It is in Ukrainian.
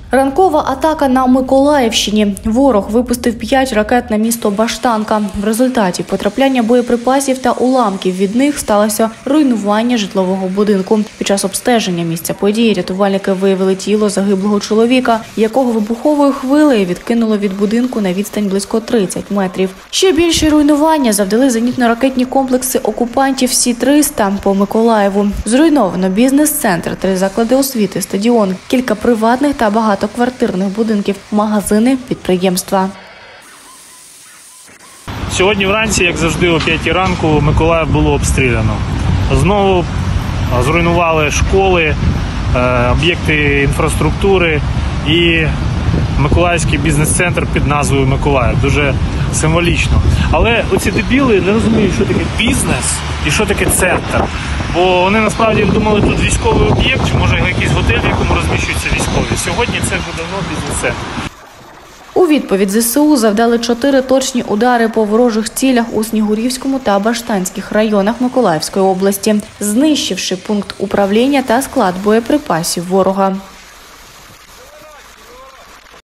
Ранкова атака на Миколаївщині. Ворог випустив 5 ракет на місто Баштанка. В результаті потрапляння боєприпасів та уламків від них сталося руйнування житлового будинку. Під час обстеження місця події рятувальники виявили тіло загиблого чоловіка, якого вибуховою хвилею відкинуло від будинку на відстань близько 30 метрів. Ще більші руйнування завдали зенітно-ракетні комплекси окупантів Сі-300 по Миколаєву. Зруйновано бізнес-центр, 3 заклади освіти, стадіон, кілька приватних та багатоквартирних будинків, магазини, підприємства. Сьогодні вранці, як завжди, о 5 ранку Миколаїв було обстріляно. Знову зруйнували школи, об'єкти інфраструктури і Миколаївський бізнес-центр під назвою Миколаїв. Дуже символічно. Але оці дебіли не розуміють, що таке бізнес і що таке центр. Бо вони насправді думали, тут військовий об'єкт, чи може якийсь готель, в якому розміщуються військові. Сьогодні це вже давно бізнес-центр. У відповідь ЗСУ завдали 4 точні удари по ворожих цілях у Снігурівському та Баштанських районах Миколаївської області, знищивши пункт управління та склад боєприпасів ворога.